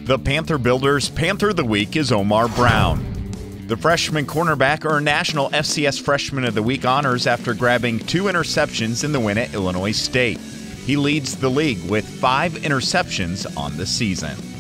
The Panther Builders Panther of the Week is Omar Brown. The freshman cornerback earned National FCS Freshman of the Week honors after grabbing 2 interceptions in the win at Illinois State. He leads the league with 5 interceptions on the season.